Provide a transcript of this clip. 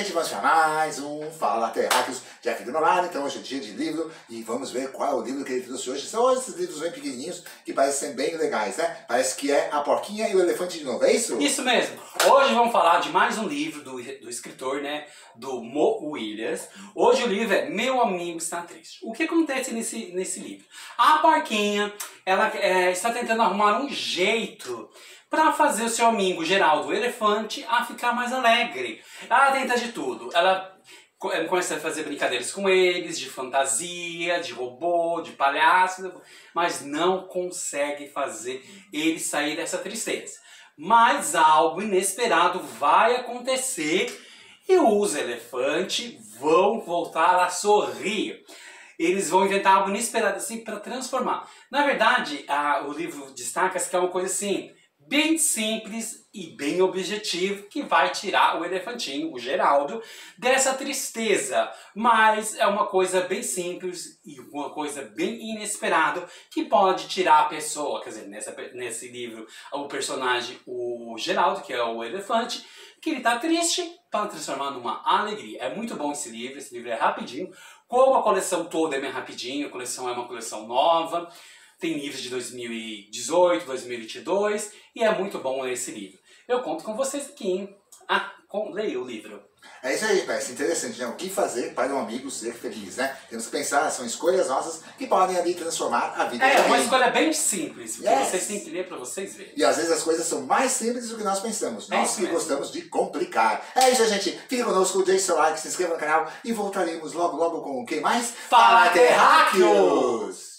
gente, vamos para mais um Fala Terráqueos, já aqui do meu lado. Então hoje é dia de livro e vamos ver qual é o livro que ele trouxe hoje. São esses livros bem pequenininhos que parecem bem legais, né? Parece que é A Porquinha e o Elefante de novo, é isso? Isso mesmo. Hoje vamos falar de mais um livro do escritor, né? Do Mo Willems. Hoje o livro é Meu Amigo Está Triste. O que acontece nesse livro? A Porquinha, ela está tentando arrumar um jeito para fazer o seu amigo Geraldo, o elefante, a ficar mais alegre. Ela tenta de tudo. Ela começa a fazer brincadeiras com eles, de fantasia, de robô, de palhaço, mas não consegue fazer eles sair dessa tristeza. Mas algo inesperado vai acontecer e os elefantes vão voltar a sorrir. Eles vão inventar algo inesperado assim para transformar. Na verdade, o livro destaca que é uma coisa assim, bem simples e bem objetivo, que vai tirar o elefantinho, o Geraldo, dessa tristeza. Mas é uma coisa bem simples e uma coisa bem inesperada que pode tirar a pessoa. Quer dizer, nesse livro, o personagem, o Geraldo, que é o elefante, que ele tá triste, para transformar numa alegria. É muito bom esse livro é rapidinho. Como a coleção toda é bem rapidinho, a coleção é uma coleção nova. Tem livros de 2018, 2022 e é muito bom ler esse livro. Eu conto com vocês aqui, hein? Leia o livro. É isso aí, parece interessante, né? O que fazer para um amigo ser feliz, né? Temos que pensar, são escolhas nossas que podem ali transformar a vida de alguém. É uma escolha bem simples, porque vocês têm que ler para vocês verem. E às vezes as coisas são mais simples do que nós pensamos. Nós que gostamos de complicar. É isso, gente. Fique conosco, deixe seu like, se inscreva no canal e voltaremos logo com quem mais? Fala Terráqueos!